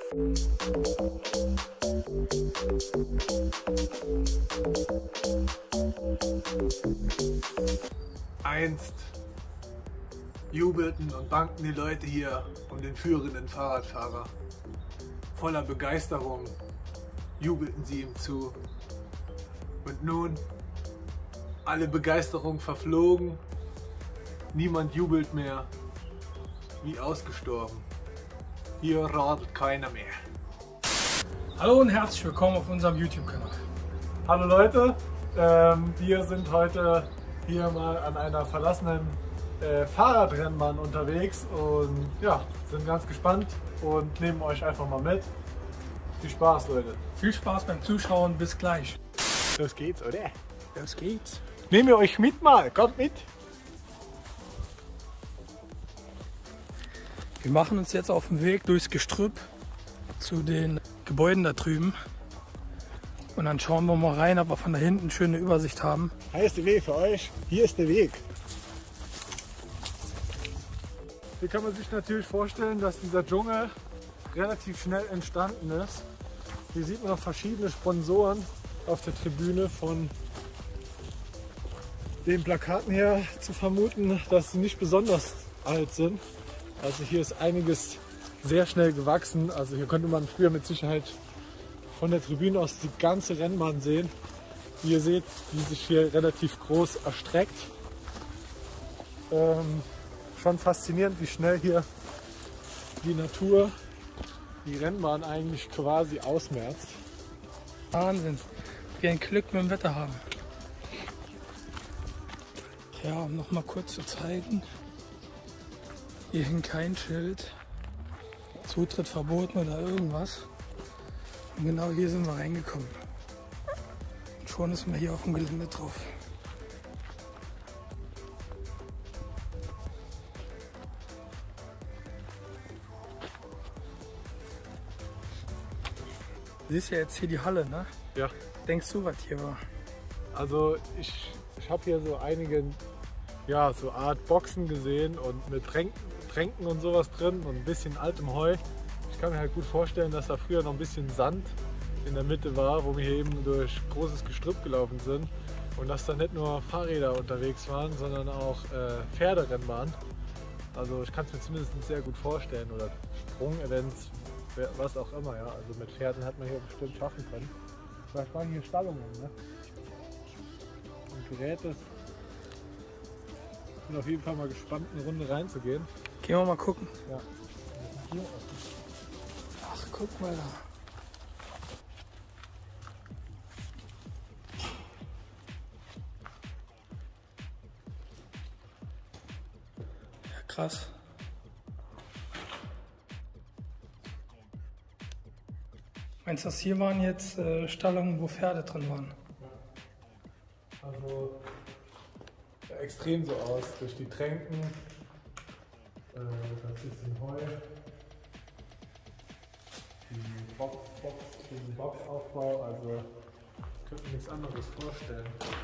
Einst jubelten und dankten die Leute hier um den führenden Fahrradfahrer. Voller Begeisterung jubelten sie ihm zu. Und nun, alle Begeisterung verflogen, niemand jubelt mehr, wie ausgestorben. Hier radelt keiner mehr. Hallo und herzlich willkommen auf unserem YouTube-Kanal. Hallo Leute, wir sind heute hier mal an einer verlassenen Fahrradrennbahn unterwegs und ja, sind ganz gespannt und nehmen euch einfach mal mit. Viel Spaß, Leute. Viel Spaß beim Zuschauen, bis gleich. Los geht's, oder? Los geht's. Nehmen wir euch mit mal, kommt mit! Wir machen uns jetzt auf den Weg durchs Gestrüpp zu den Gebäuden da drüben. Und dann schauen wir mal rein, ob wir von da hinten eine schöne Übersicht haben. Heiße Weg für euch, hier ist der Weg. Hier kann man sich natürlich vorstellen, dass dieser Dschungel relativ schnell entstanden ist. Hier sieht man noch verschiedene Sponsoren auf der Tribüne, von den Plakaten her zu vermuten, dass sie nicht besonders alt sind. Also hier ist einiges sehr schnell gewachsen. Also hier konnte man früher mit Sicherheit von der Tribüne aus die ganze Rennbahn sehen. Wie ihr seht, die sich hier relativ groß erstreckt. Schon faszinierend, wie schnell hier die Natur die Rennbahn eigentlich quasi ausmerzt. Wahnsinn, wie ein Glück mit dem Wetter haben. Ja, um noch mal kurz zu zeigen. Hier hängt kein Schild, Zutritt verboten oder irgendwas. Und genau hier sind wir reingekommen. Und schon ist man hier auf dem Gelände drauf. Du siehst ja jetzt hier die Halle, ne? Ja. Denkst du, was hier war? Also ich habe hier so einige, ja, so Art Boxen gesehen und mit Tränken und sowas drin und ein bisschen altem Heu. Ich kann mir halt gut vorstellen, dass da früher noch ein bisschen Sand in der Mitte war, wo wir hier eben durch großes Gestrüpp gelaufen sind und dass da nicht nur Fahrräder unterwegs waren, sondern auch Pferderennbahnen. Also ich kann es mir zumindest sehr gut vorstellen, oder Sprung-Events, was auch immer. Ja. Also mit Pferden hat man hier bestimmt schaffen können. Vielleicht waren hier Stallungen, ne? Und Geräte. Ich bin auf jeden Fall mal gespannt, eine Runde reinzugehen. Gehen wir mal gucken. Ja. Ach, guck mal da. Ja, krass. Meinst du, das hier waren jetzt Stallungen, wo Pferde drin waren? Also ja, extrem so aus, durch die Tränken, das ist ein Heu, den Boxaufbau, also ich könnte mir nichts anderes vorstellen.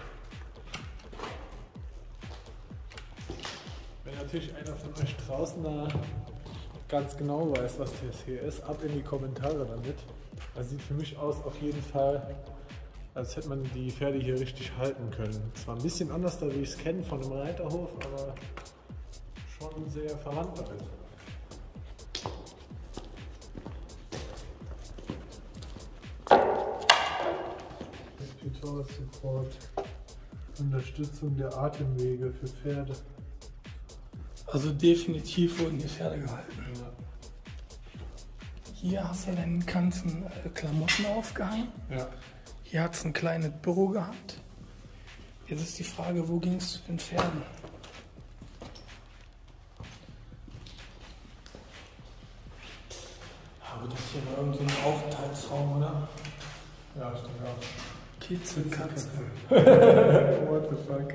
Wenn natürlich einer von euch draußen da ganz genau weiß, was das hier ist, ab in die Kommentare damit. Das sieht für mich aus auf jeden Fall, als hätte man die Pferde hier richtig halten können. Zwar ein bisschen anders, da wie ich es kenne von einem Reiterhof, aber schon sehr verwandt damit. Respiratory Support, Unterstützung der Atemwege für Pferde. Also definitiv wurden hier Pferde gehalten. Ja. Hier hast du deine ganzen Klamotten aufgehangen. Ja. Hier hat es ein kleines Büro gehabt. Jetzt ist die Frage, wo ging es zu den Pferden? Aber das hier war irgendwie ein Aufenthaltsraum, oder? Ja, stimmt auch. Kitzelkatze. What the fuck?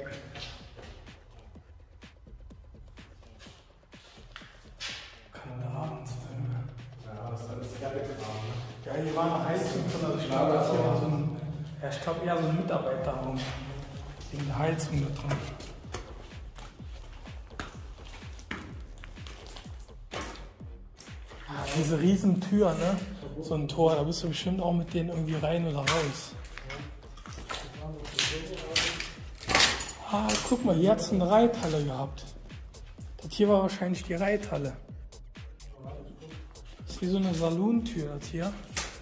Kandidatenfilme. Ja, das ist alles Pferdekram, ne? Ja, hier war eine Heizung drin, also ich glaube, das hier war so ein, ja, ich glaube eher so ein Mitarbeiterraum. Wegen der Heizung da drin. Diese riesen Tür, ne? so ein Tor, da bist du bestimmt auch mit denen irgendwie rein oder raus. Ah, guck mal, hier hat es eine Reithalle gehabt. Das hier war wahrscheinlich die Reithalle. Das ist wie so eine Salontür, das hier.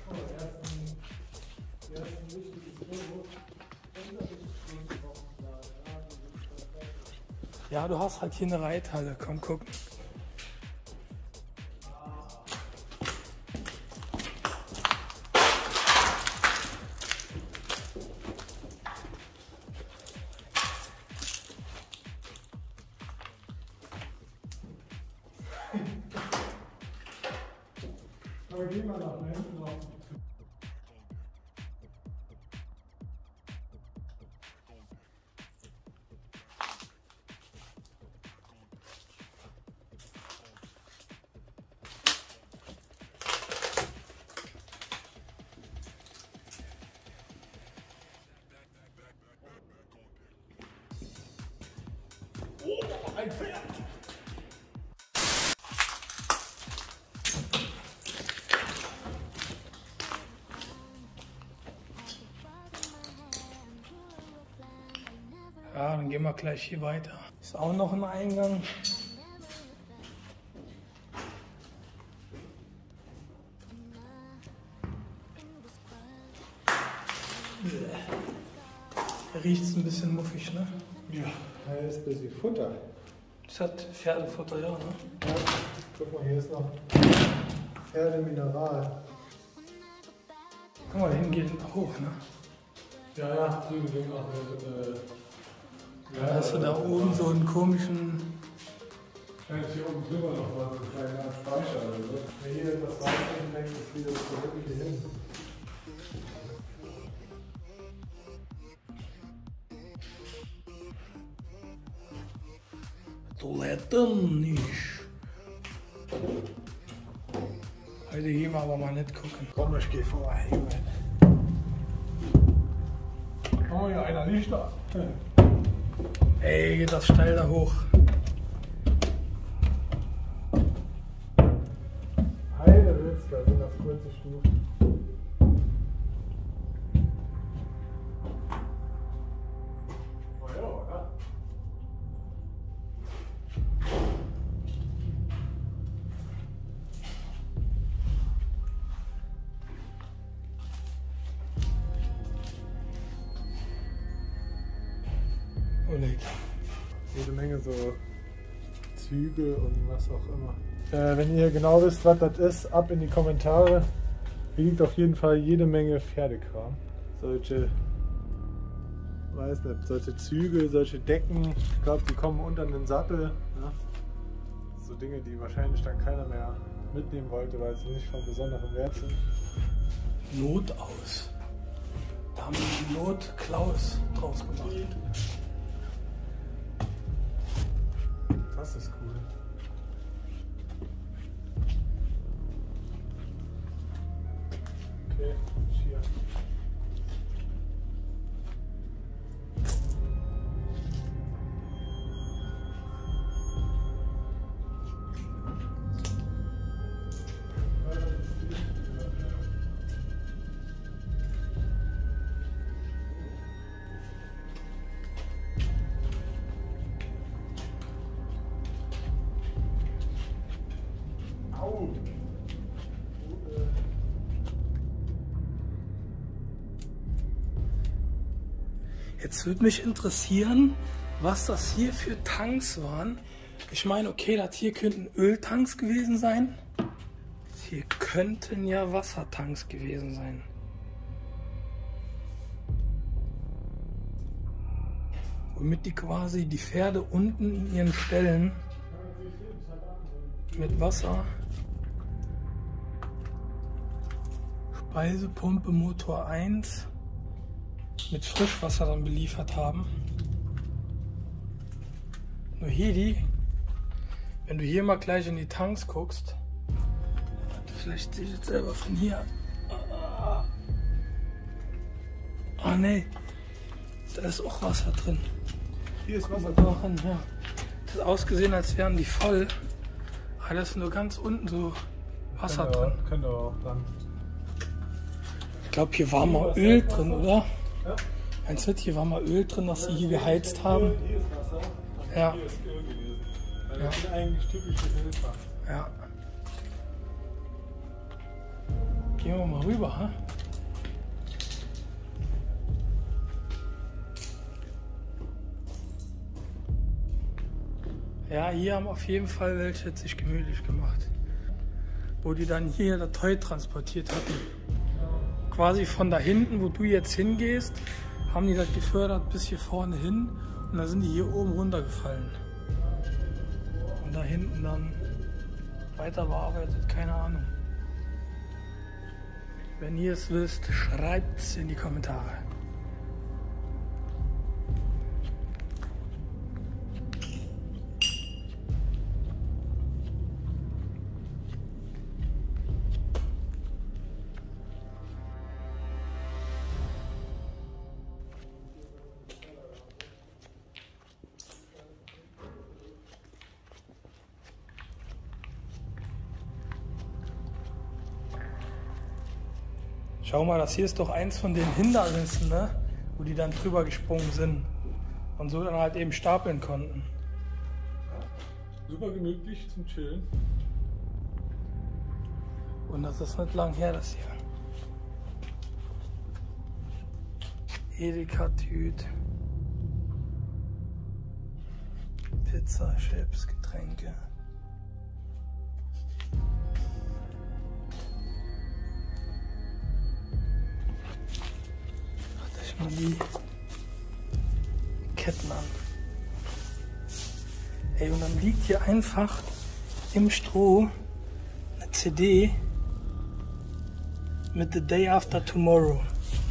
Ja, du hast halt hier eine Reithalle. Komm, guck. Aber geh mal nach hinten auf. Oh, ein Pferd! Ja, dann gehen wir gleich hier weiter. Ist auch noch ein Eingang. Der riecht ein bisschen muffig, ne? Ja, da ist ein bisschen Futter. Das hat Pferdefutter, ja, ne? Ja, guck mal, hier ist noch Pferdemineral. Guck mal, hinten geht hoch, ne? Ja, ja, drüben ging auch Da hast du da oben so einen komischen. Ja, hier oben drüber noch mal so ein kleiner Speicher oder so. Wenn hier etwas reindenkt, denkt es wieder zurück hier hin. Toiletten nicht. Heute gehen wir aber mal nicht gucken. Komm, ich geh vorbei. Oh ja, einer nicht da. Ey, geht das steil da hoch. Heidewitzka sind das kurze Stufen. Oh ja, oder? Oleg. Jede Menge so Züge und was auch immer. Wenn ihr genau wisst, was das ist, ab in die Kommentare. Hier liegt auf jeden Fall jede Menge Pferdekram. Solche, weiß nicht, solche Züge, solche Decken. Ich glaube, die kommen unter den Sattel. Ne? So Dinge, die wahrscheinlich dann keiner mehr mitnehmen wollte, weil sie nicht von besonderem Wert sind. Notaus. Da haben die Not-Klaus draus gemacht. Das ist cool. Okay, hier. Jetzt würde mich interessieren, was das hier für Tanks waren. Ich meine, okay, das hier könnten Öltanks gewesen sein. Das hier könnten ja Wassertanks gewesen sein. Womit die quasi die Pferde unten in ihren Ställen mit Wasser, Speisepumpe Motor 1 mit Frischwasser dann beliefert haben. Nur hier wenn du hier mal gleich in die Tanks guckst, vielleicht sehe ich jetzt selber von hier. Ah ne, da ist auch Wasser drin. Hier ist Wasser drin. Ja. Das hat ausgesehen, als wären die voll. Aber da ist nur ganz unten so Wasser drin. Können wir auch dann. Ich glaube, hier war mal Öl drin, oder? Ja. Meinst du, hier war mal Öl drin, dass sie hier geheizt haben? Hier ist Wasser und Ja. hier ist Öl gewesen. Weil Ja. das sind eigentlich typische Wildwasser. Ja. Gehen wir mal rüber, ha? Ja, hier haben auf jeden Fall welche sich gemütlich gemacht. Wo die dann hier das Heu transportiert hatten. Quasi von da hinten, wo du jetzt hingehst, haben die das gefördert bis hier vorne hin. Und dann sind die hier oben runtergefallen. Und da hinten dann weiter bearbeitet, keine Ahnung. Wenn ihr es wisst, schreibt es in die Kommentare. Schau mal, das hier ist doch eins von den Hindernissen, ne? Wo die dann drüber gesprungen sind und so dann halt eben stapeln konnten. Super gemütlich zum Chillen. Und das ist nicht lang her, das hier. Edeka-Tüt. Pizza, Chips, Getränke. Macht euch mal die Ketten an. Ey, und dann liegt hier einfach im Stroh eine CD mit The Day After Tomorrow.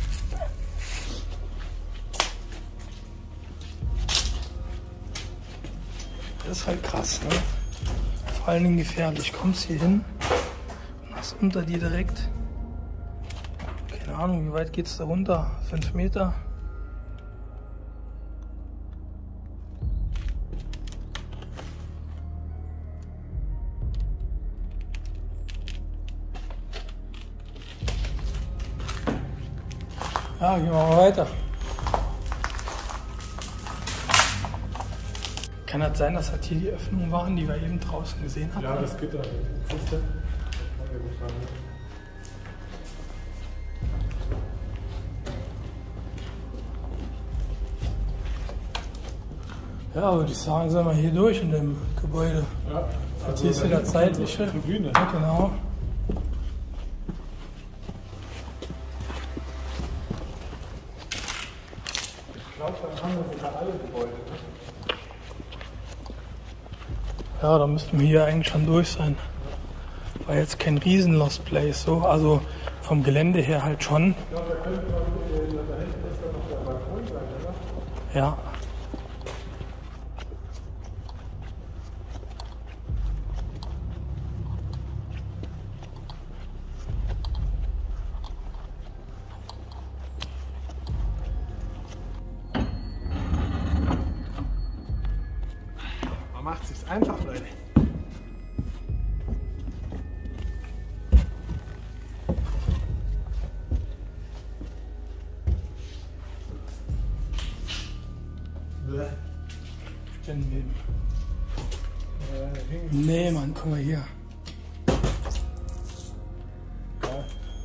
Das ist halt krass, ne? Vor allen Dingen gefährlich. Kommst hier hin und hast unter dir direkt, keine Ahnung, wie weit geht's da runter? 5 Meter? Ja, gehen wir mal weiter. Kann das sein, dass das hier die Öffnungen waren, die wir eben draußen gesehen haben? Ja, das Gitter. Siehst du? Ja, würde ich sagen, sind wir hier durch in dem Gebäude. Ja. Jetzt hier ist wieder zeitliche. Tribüne. Ja, genau. Ich glaube, dann haben wir sogar alle Gebäude. Ne? Ja, da müssten wir hier eigentlich schon durch sein. War jetzt kein riesen Lost Place, so. Also vom Gelände her halt schon. Ich glaube, da könnte man da hinten ist dann noch der Balkon sein, oder? Ja. Man macht es sich einfach, Leute. Spinnenweben. Nee, Mann, guck mal hier. Ja.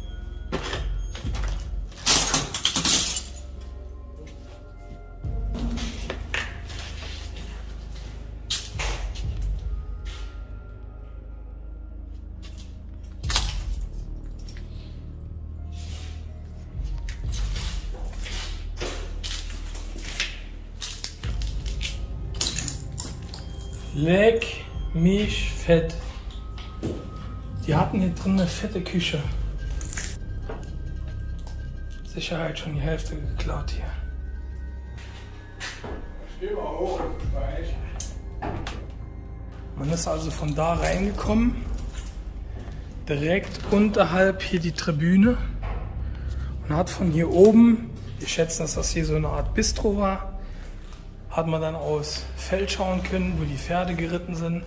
Leck mich fett. Die hatten hier drin eine fette Küche. Sicherheit schon die Hälfte geklaut hier. Steh mal hoch, gleich. Man ist also von da reingekommen, direkt unterhalb hier die Tribüne und hat von hier oben, wir schätzen, dass das hier so eine Art Bistro war, hat man dann aus Feld schauen können, wo die Pferde geritten sind.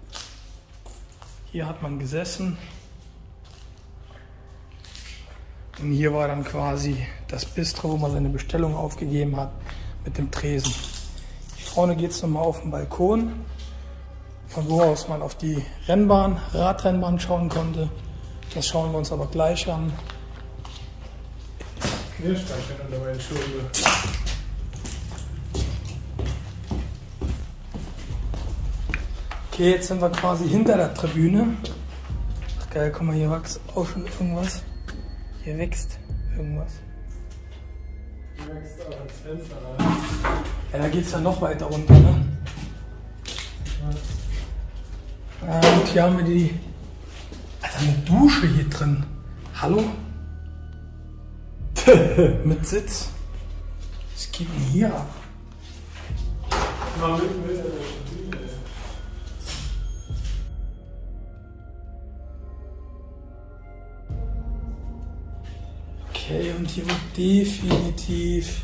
Hier hat man gesessen Und hier war dann quasi das Bistro, wo man seine Bestellung aufgegeben hat, mit dem Tresen. Hier vorne geht es nochmal auf den Balkon, von wo aus man auf die Rennbahn, Radrennbahn schauen konnte. Das schauen wir uns aber gleich an. Knirschsteinchen unter meinen Schuhen. Okay, jetzt sind wir quasi hinter der Tribüne. Ach geil, guck mal, hier wächst auch schon irgendwas. Hier wächst irgendwas. Hier wächst auch ins Fenster rein. Ja, da geht es ja noch weiter runter, ne? Ja, und hier haben wir die... Alter, eine Dusche hier drin. Hallo? Mit Sitz. Was geht denn hier ab? Mal mit der Tribüne. Okay, und hier wird definitiv...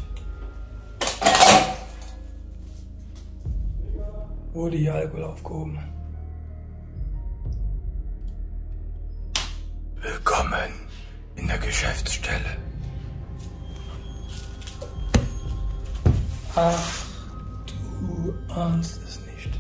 wurde hier Alkohol aufgehoben. Willkommen in der Geschäftsstelle. Ach, du ahnst es nicht.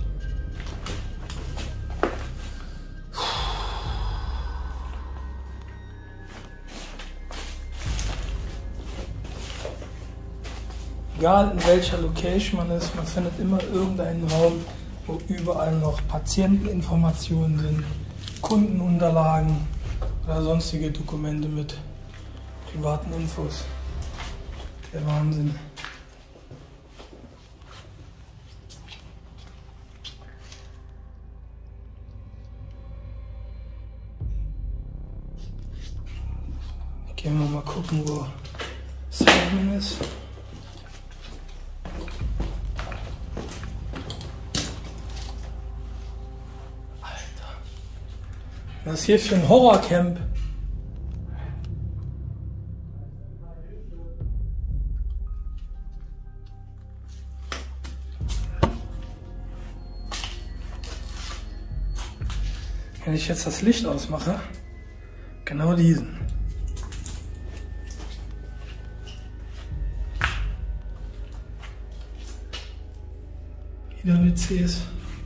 Egal in welcher Location man ist, man findet immer irgendeinen Raum, wo überall noch Patienteninformationen sind, Kundenunterlagen oder sonstige Dokumente mit privaten Infos. Der Wahnsinn. Gehen wir mal gucken, wo Simon ist. Alter. Was ist hier für ein Horrorcamp? Wenn ich jetzt das Licht ausmache, genau diesen. Wieder WCs.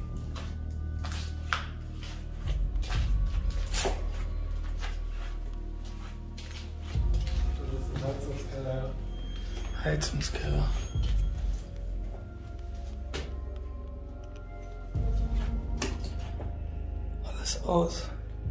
Heizungskeller. Alles aus.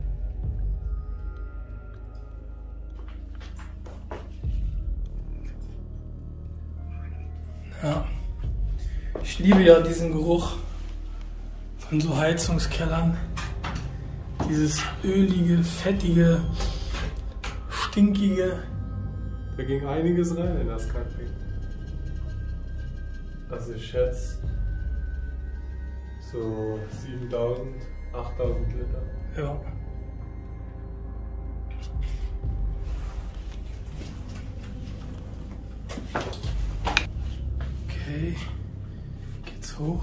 Ja. Ich liebe ja diesen Geruch von so Heizungskellern. Dieses ölige, fettige, stinkige. Da ging einiges rein in das Camping. Also ich schätze so 7000, 8000 Liter. Ja. Okay. Geht's hoch.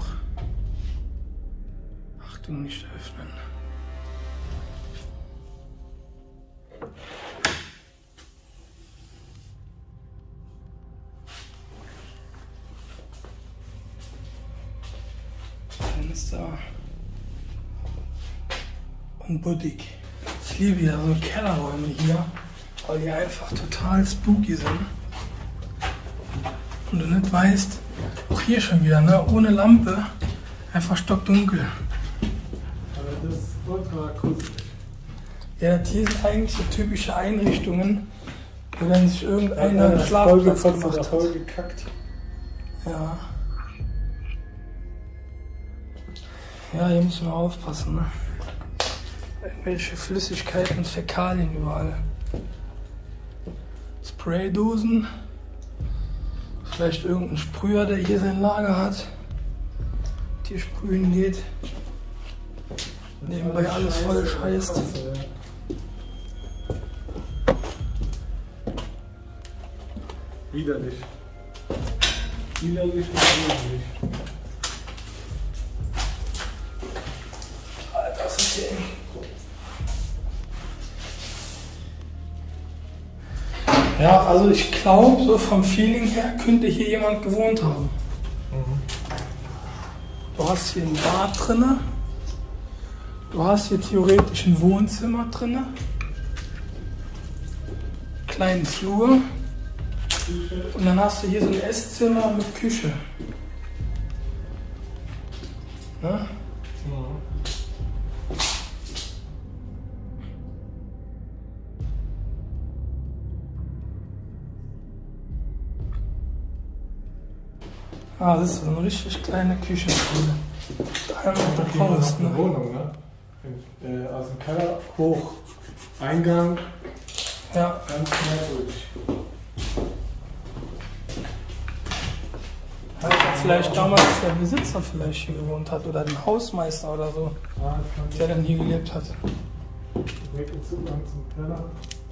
Achtung, nicht öffnen. Fenster. Und Boutique. Ich liebe ja so Kellerräume hier, weil die einfach total spooky sind. Und du nicht weißt, auch hier schon wieder, ne? Ohne Lampe, einfach stockdunkel. Aber das ist ultra akustisch. Ja, hier sind eigentlich so typische Einrichtungen, wo dann sich irgendeiner einen Schlafplatz gemacht hat. Voll gekackt. Ja. Ja, hier muss man aufpassen, ne? Irgendwelche Flüssigkeiten und Fäkalien überall. Spraydosen. Vielleicht irgendein Sprüher, der hier sein Lager hat. Und hier sprühen geht. Nebenbei alles voll scheißt. Widerlich. Widerlich und widerlich. Alter, das ist hier eng. Ja, also ich glaube, so vom Feeling her könnte hier jemand gewohnt haben. Du hast hier ein Bad drinne. Du hast hier theoretisch ein Wohnzimmer drinne. Kleinen Flur. Und dann hast du hier so ein Esszimmer mit Küche. Ne? Ah, das ist so eine richtig kleine Küche. Da raus, ne? Wohnung, ne? Aus dem Keller hoch. Eingang. Ja. Ganz merkwürdig. Ja, vielleicht damals der Besitzer vielleicht hier gewohnt hat oder der Hausmeister oder so, Ah, der dann hier gelebt hat. direkten Zugang zum Keller.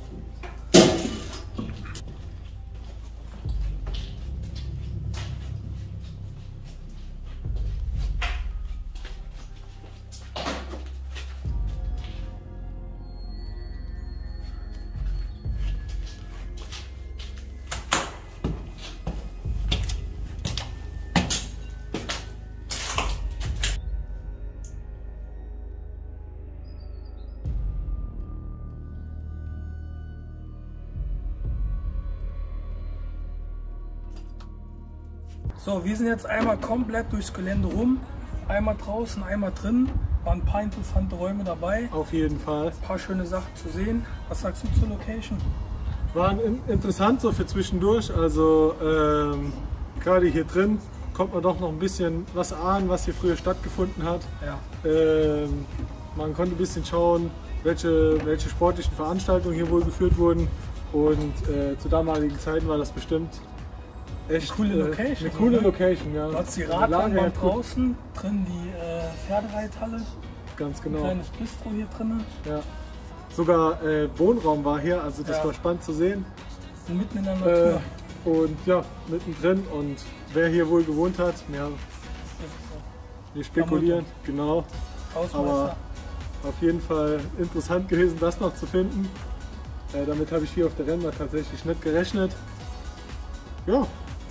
So, wir sind jetzt einmal komplett durchs Gelände rum. Einmal draußen, einmal drin. Waren ein paar interessante Räume dabei. Auf jeden Fall. Ein paar schöne Sachen zu sehen. Was sagst du zur Location? Waren interessant so für zwischendurch. Also gerade hier drin kommt man doch noch ein bisschen was ahnen, was hier früher stattgefunden hat. Ja. Man konnte ein bisschen schauen, welche sportlichen Veranstaltungen hier wohl geführt wurden. Und zu damaligen Zeiten war das bestimmt echt Coole Location. eine coole ne? Location, ja. Du hast die Die Lage Radbahn halt gut. draußen, drin die Pferdereithalle, Ganz ein genau. kleines Bistro hier drin. Ja. Sogar Wohnraum war hier, also das Ja. war spannend zu sehen. Und mitten in der Natur. Und ja, mittendrin. Und wer hier wohl gewohnt hat, ja, wir spekulieren, genau. Hausmeister. Aber auf jeden Fall interessant gewesen, das noch zu finden. Damit habe ich hier auf der Rennbahn tatsächlich nicht gerechnet. Ja,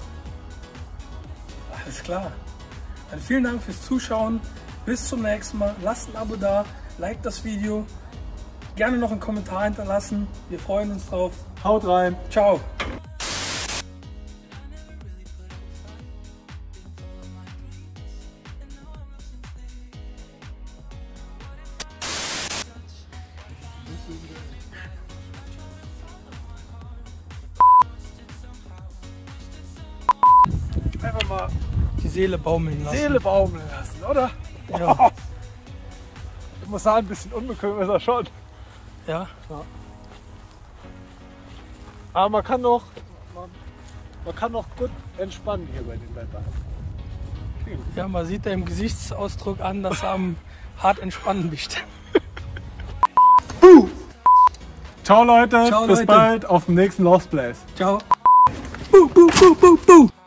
Alles klar. Dann vielen Dank fürs Zuschauen. Bis zum nächsten Mal. Lasst ein Abo da, liked das Video. Gerne noch einen Kommentar hinterlassen. Wir freuen uns drauf. haut rein! Ciao. Einfach mal Die Seele baumeln lassen. Seele baumeln lassen, oder? Ja. Ich muss sagen, ein bisschen unbequem ist er schon. Ja. Aber man kann noch gut entspannen hier bei den Wetter. Ja, man sieht dem Gesichtsausdruck an, dass er am hart entspannen bist. Ciao Leute, Ciao, bis Leute. bald auf dem nächsten Lost Place. Ciao.